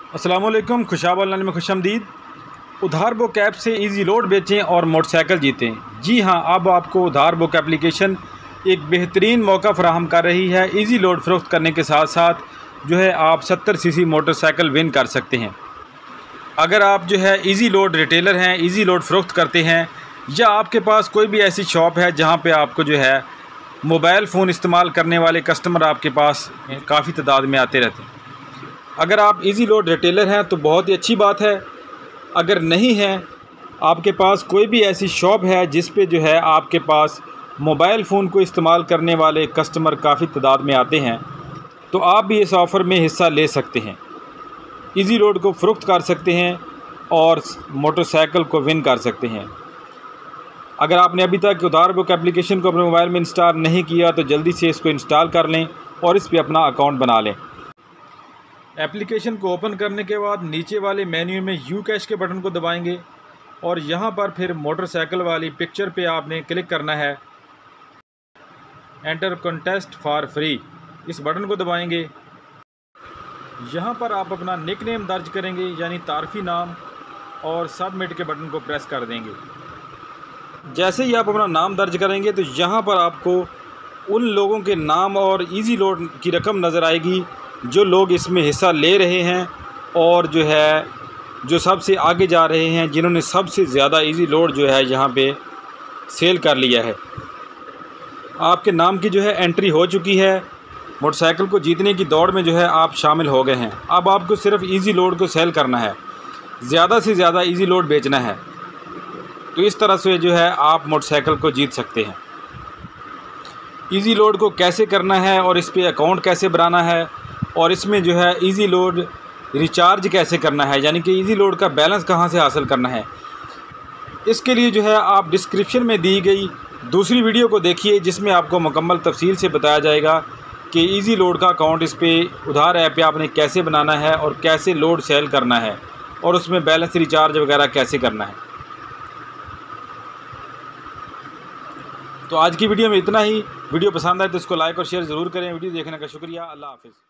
अस्सलामुअलैकुम, खुशाब ऑनलाइन में खुशामदीद। उधार बुक ऐप से इजी लोड बेचें और मोटरसाइकिल जीतें। जी हाँ, अब आपको उधार बुक एप्लीकेशन एक बेहतरीन मौका फराहम कर रही है। इजी लोड फ़रोख्त करने के साथ साथ जो है आप 70 सीसी मोटरसाइकिल विन कर सकते हैं। अगर आप जो है इजी लोड रिटेलर हैं, इजी लोड फ़रोख्त करते हैं, या आपके पास कोई भी ऐसी शॉप है जहाँ पे आपको जो है मोबाइल फ़ोन इस्तेमाल करने वाले कस्टमर आपके पास काफ़ी तादाद में आते रहते हैं। अगर आप इजी लोड रिटेलर हैं तो बहुत ही अच्छी बात है। अगर नहीं है, आपके पास कोई भी ऐसी शॉप है जिस पे जो है आपके पास मोबाइल फ़ोन को इस्तेमाल करने वाले कस्टमर काफ़ी तादाद में आते हैं, तो आप भी इस ऑफ़र में हिस्सा ले सकते हैं। इजी लोड को फ़रोख्त कर सकते हैं और मोटरसाइकिल को विन कर सकते हैं। अगर आपने अभी तक उधार बुक एप्लीकेशन को अपने मोबाइल में इंस्टॉल नहीं किया तो जल्दी से इसको इंस्टॉल कर लें और इस पर अपना अकाउंट बना लें। एप्लीकेशन को ओपन करने के बाद नीचे वाले मेन्यू में यू कैश के बटन को दबाएंगे और यहाँ पर फिर मोटरसाइकिल वाली पिक्चर पे आपने क्लिक करना है। एंटर कॉन्टेस्ट फॉर फ्री, इस बटन को दबाएंगे। यहाँ पर आप अपना निकनेम दर्ज करेंगे, यानी तारफ़ी नाम, और सबमिट के बटन को प्रेस कर देंगे। जैसे ही आप अपना नाम दर्ज करेंगे तो यहाँ पर आपको उन लोगों के नाम और इजी लोड की रकम नज़र आएगी जो लोग इसमें हिस्सा ले रहे हैं और जो सबसे आगे जा रहे हैं, जिन्होंने सबसे ज़्यादा इजी लोड जो है यहाँ पे सेल कर लिया है। आपके नाम की जो है एंट्री हो चुकी है। मोटरसाइकिल को जीतने की दौड़ में जो है आप शामिल हो गए हैं। अब आपको सिर्फ इजी लोड को सेल करना है, ज़्यादा से ज़्यादा इजी लोड बेचना है। तो इस तरह से जो है आप मोटरसाइकिल को जीत सकते हैं। इजी लोड को कैसे करना है और इस पर अकाउंट कैसे बनाना है और इसमें जो है इजी लोड रिचार्ज कैसे करना है, यानी कि इजी लोड का बैलेंस कहाँ से हासिल करना है, इसके लिए जो है आप डिस्क्रिप्शन में दी गई दूसरी वीडियो को देखिए, जिसमें आपको मुकम्मल तफसील से बताया जाएगा कि इजी लोड का अकाउंट इस पर उधार ऐप पे आपने कैसे बनाना है और कैसे लोड सेल करना है और उसमें बैलेंस रिचार्ज वगैरह कैसे करना है। तो आज की वीडियो में इतना ही। वीडियो पसंद आए तो इसको लाइक और शेयर ज़रूर करें। वीडियो देखने का शुक्रिया। अल्लाह हाफ़िज़।